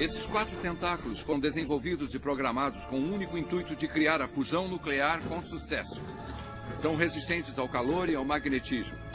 Esses 4 tentáculos foram desenvolvidos e programados com o único intuito de criar a fusão nuclear com sucesso. São resistentes ao calor e ao magnetismo.